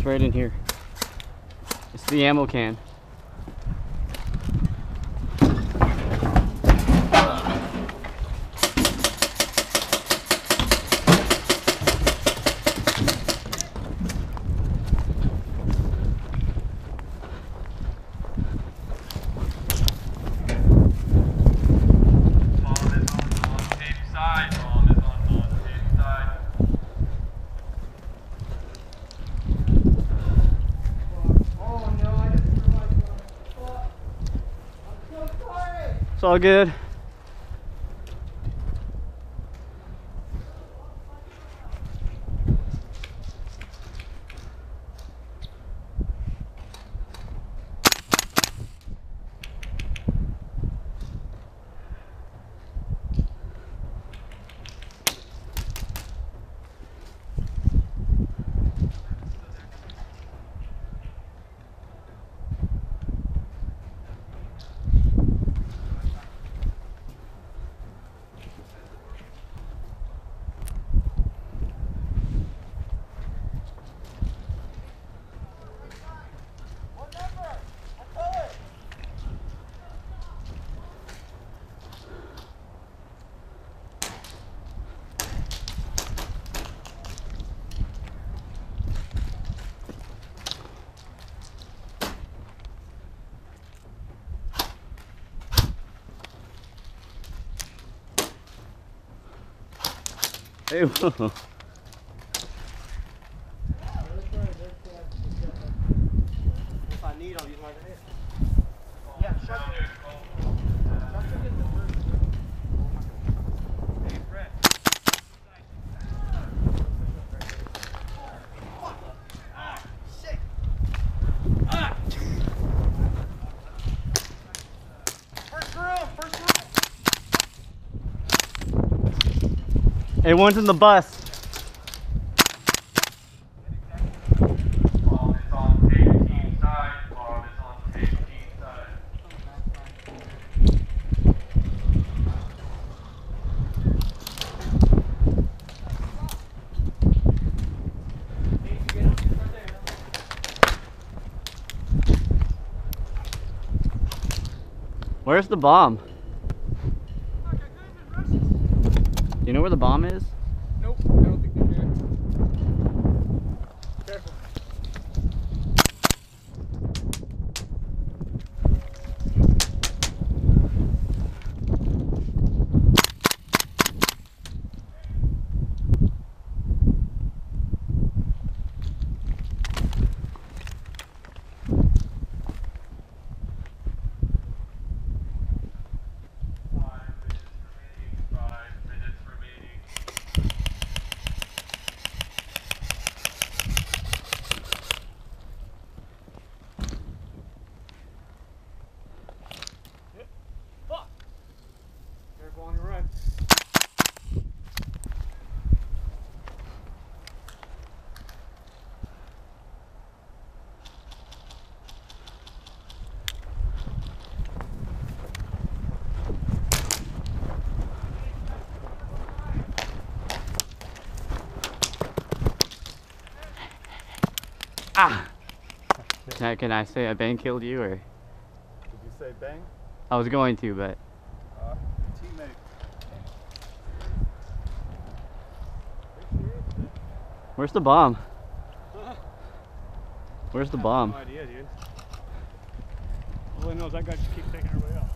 right in here. It's the ammo can. It's all good. Hey, whoa. If I need, I'll use my grenade. Yeah, shut it. Hey, Brett. Ah, shit. Ah. First room, first room. Hey, one's in the bus. Where's the bomb? You know where the bomb is? Nope, I don't think they're here. Careful. On your run. Ah! Can I say I bang killed you, or? Did you say bang? I was going to, but. Teammate. Where's the bomb? Where's the bomb? No idea, dude. All I know is that guy just keeps taking everybody out.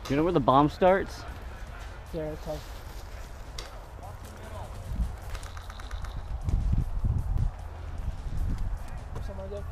You know where the bomb starts? Yeah, it's like. Somewhere there.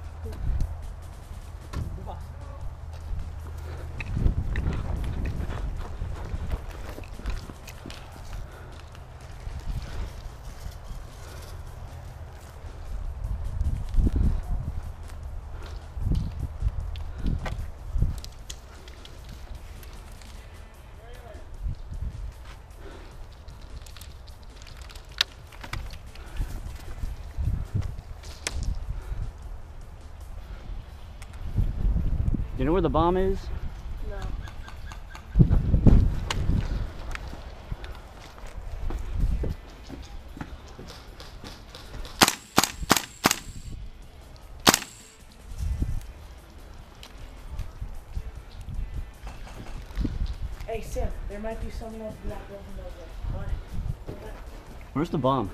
You know where the bomb is? No. Hey Sam, there might be someone else in that building over there. What? Where's the bomb?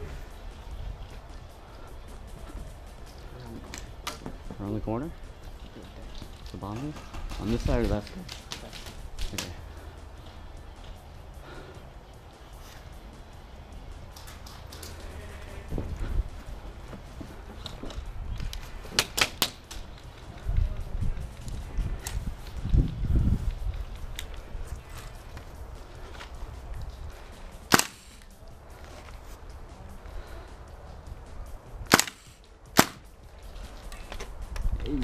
Around the corner? The bomb is? On this side or that side? Okay. Hey.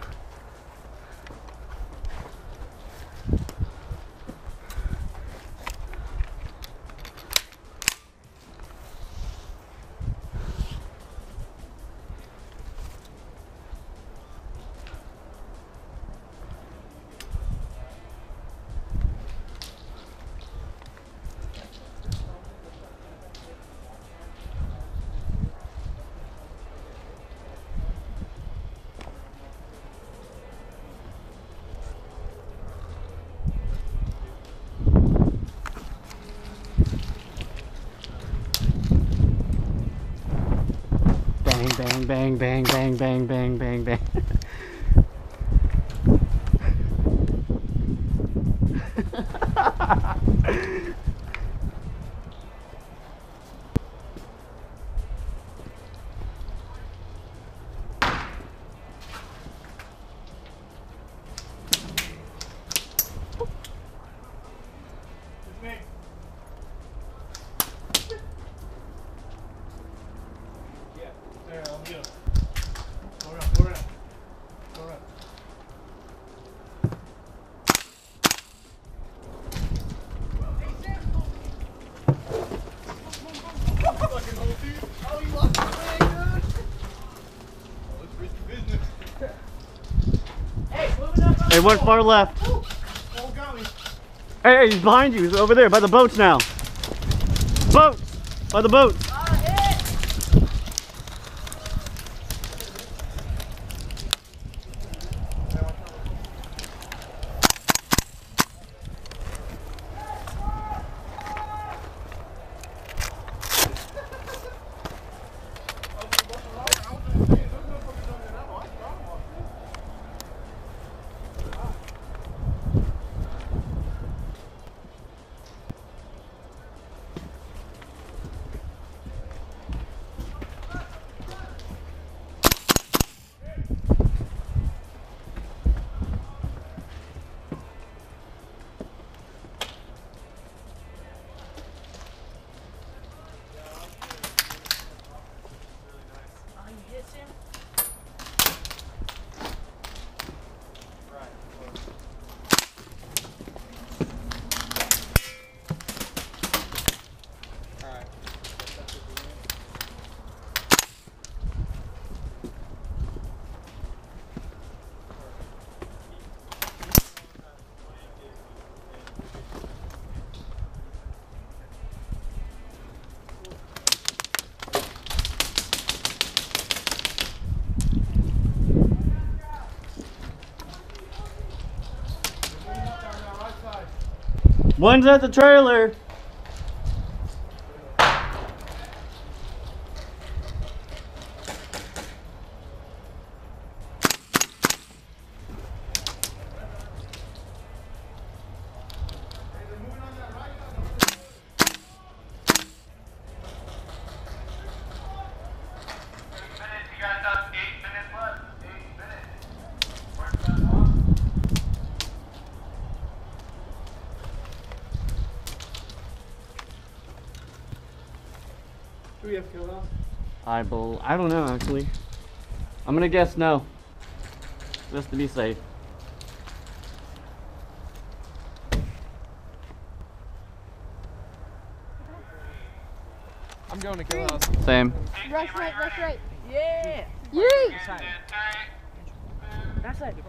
Bang, bang, bang, bang, bang, bang, bang, bang. There, I'll get him. Go around, go around. Go around. Fucking whole team. Oh, you lost the way, dude. Oh, it's risky business. Hey, moving up. Hey, one far left. Oh, got me. Hey, he's behind you. He's over there by the boats now. Boats! By the boats. One's at the trailer. we have killed off? I don't know actually. I'm gonna guess no. Just to be safe. I'm going to kill house. Same. Rush right, rush right. Yeah. Yee! That's it.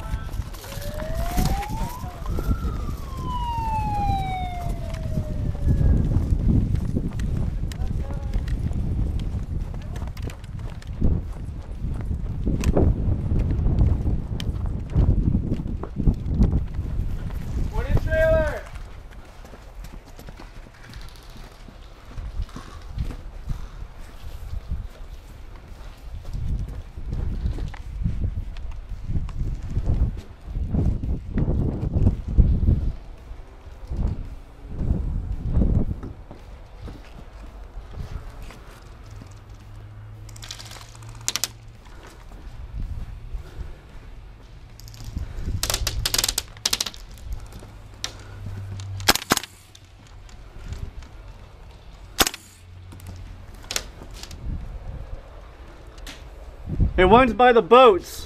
One in trailer! Hey, one's by the boats.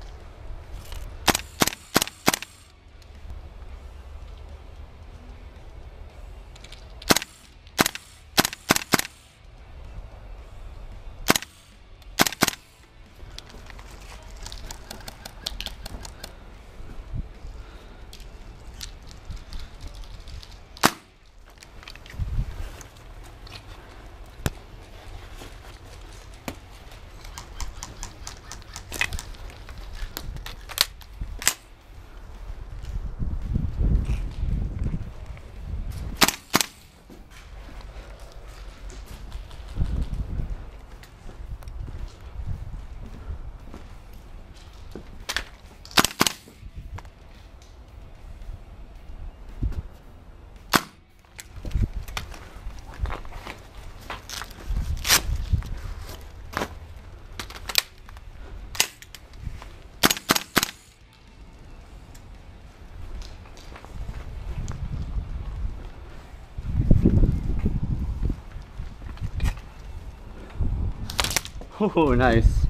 Oh, nice.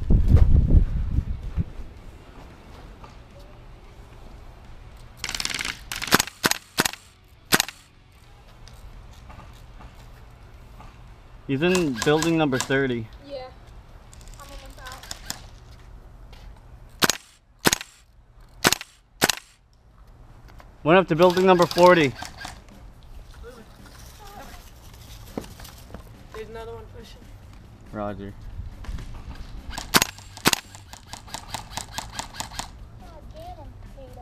He's in building number 30. Yeah. I'm almost out. Went up to building number 40. There's another one pushing. Roger. Oh, get him, Peter.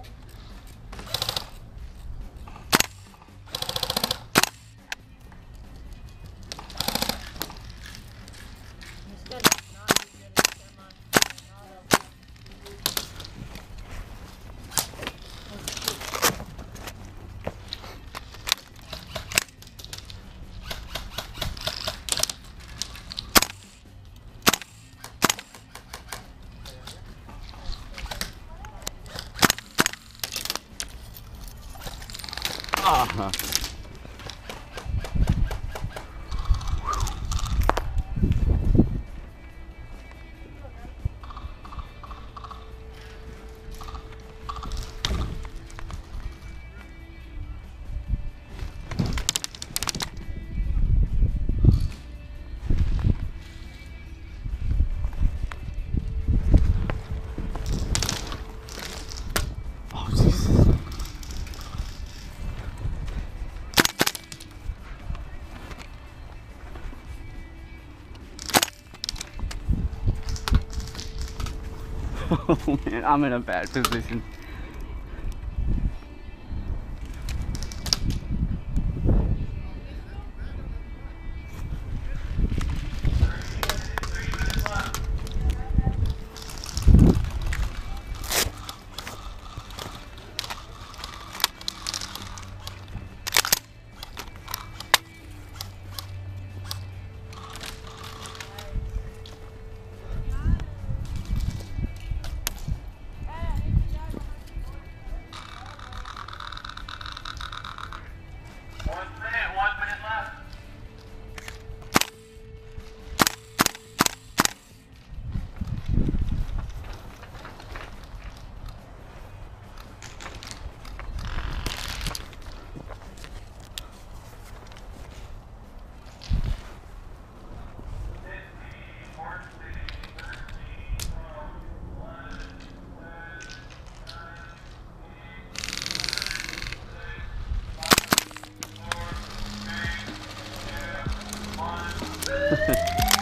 Ah. Oh, Jesus. Oh man, I'm in a bad position. it.